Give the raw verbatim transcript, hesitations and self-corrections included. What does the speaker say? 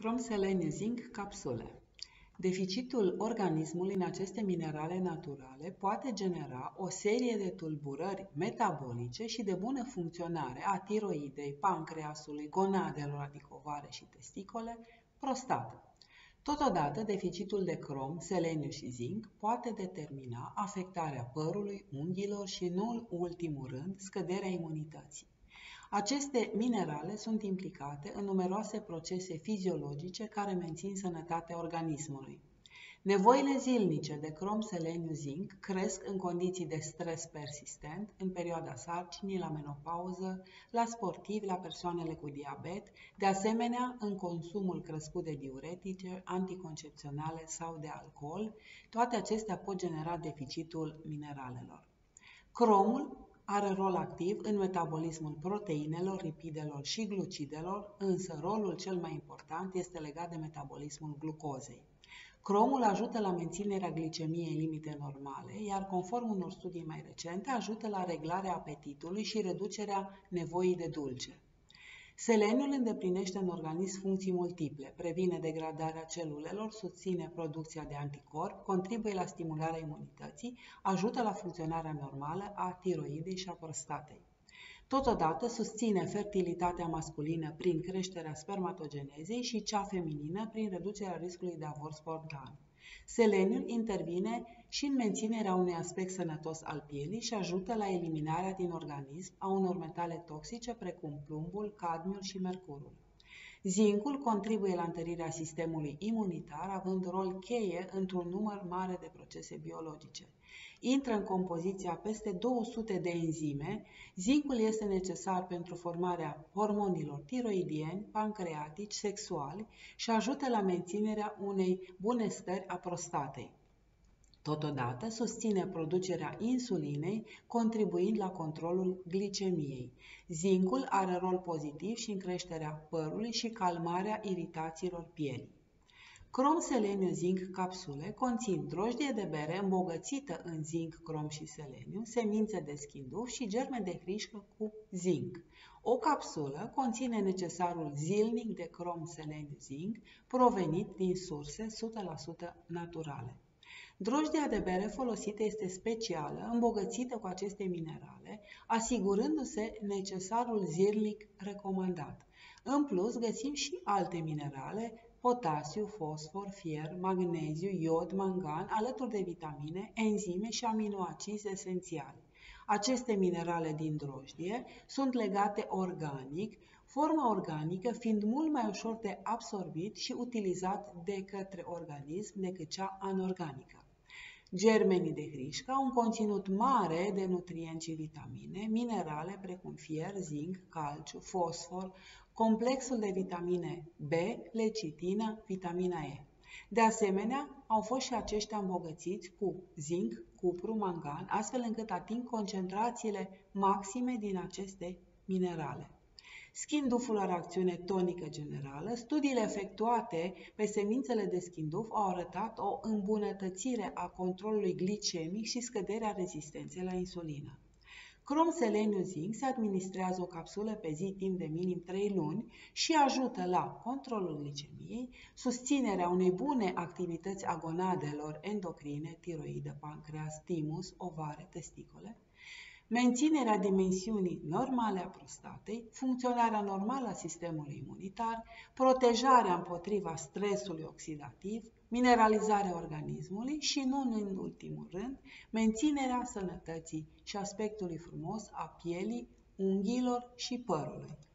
Crom, seleniu, zinc, capsule. Deficitul organismului în aceste minerale naturale poate genera o serie de tulburări metabolice și de bună funcționare a tiroidei, pancreasului, gonadelor, adică ovare și testicole, prostată. Totodată, deficitul de crom, seleniu și zinc poate determina afectarea părului, unghiilor și, nu în ultimul rând, scăderea imunității. Aceste minerale sunt implicate în numeroase procese fiziologice care mențin sănătatea organismului. Nevoile zilnice de crom, seleniu, zinc cresc în condiții de stres persistent, în perioada sarcinii, la menopauză, la sportivi, la persoanele cu diabet, de asemenea în consumul crescut de diuretice, anticoncepționale sau de alcool. Toate acestea pot genera deficitul mineralelor. Cromul are rol activ în metabolismul proteinelor, lipidelor și glucidelor, însă rolul cel mai important este legat de metabolismul glucozei. Cromul ajută la menținerea glicemiei limite normale, iar conform unor studii mai recente, ajută la reglarea apetitului și reducerea nevoii de dulce. Seleniul îndeplinește în organism funcții multiple, previne degradarea celulelor, susține producția de anticorpi, contribuie la stimularea imunității, ajută la funcționarea normală a tiroidei și a prostatei. Totodată susține fertilitatea masculină prin creșterea spermatogenezei și cea feminină prin reducerea riscului de avort spontan. Seleniul intervine și în menținerea unui aspect sănătos al pielii și ajută la eliminarea din organism a unor metale toxice precum plumbul, cadmiul și mercurul. Zincul contribuie la întărirea sistemului imunitar, având rol cheie într-un număr mare de procese biologice. Intră în compoziția peste două sute de enzime. Zincul este necesar pentru formarea hormonilor tiroidieni, pancreatici, sexuali și ajută la menținerea unei bune stări a prostatei. Totodată susține producerea insulinei, contribuind la controlul glicemiei. Zincul are rol pozitiv și în creșterea părului și calmarea iritațiilor pielii. Crom, seleniu, zinc, capsule conțin drojdie de bere îmbogățită în zinc, crom și seleniu, semințe de schinduf și germe de hrișcă cu zinc. O capsulă conține necesarul zilnic de crom, seleniu, zinc, provenit din surse o sută la sută naturale. Drojdia de bere folosită este specială, îmbogățită cu aceste minerale, asigurându-se necesarul zilnic recomandat. În plus, găsim și alte minerale, potasiu, fosfor, fier, magneziu, iod, mangan, alături de vitamine, enzime și aminoacizi esențiali. Aceste minerale din drojdie sunt legate organic, forma organică fiind mult mai ușor de absorbit și utilizat de către organism decât cea anorganică. Germenii de hrișcă au un conținut mare de nutrienți și vitamine, minerale precum fier, zinc, calciu, fosfor, complexul de vitamine B, lecitină, vitamina E. De asemenea, au fost și aceștia îmbogățiți cu zinc, cupru, mangan, astfel încât ating concentrațiile maxime din aceste minerale. Schinduful are acțiune tonică generală. Studiile efectuate pe semințele de schinduf au arătat o îmbunătățire a controlului glicemic și scăderea rezistenței la insulină. Crom, seleniu, zinc se administrează o capsulă pe zi timp de minim trei luni și ajută la controlul glicemiei, susținerea unei bune activități a gonadelor endocrine, tiroidă, pancreas, timus, ovare, testicole, menținerea dimensiunii normale a prostatei, funcționarea normală a sistemului imunitar, protejarea împotriva stresului oxidativ, mineralizarea organismului și, nu în ultimul rând, menținerea sănătății și aspectului frumos a pielii, unghiilor și părului.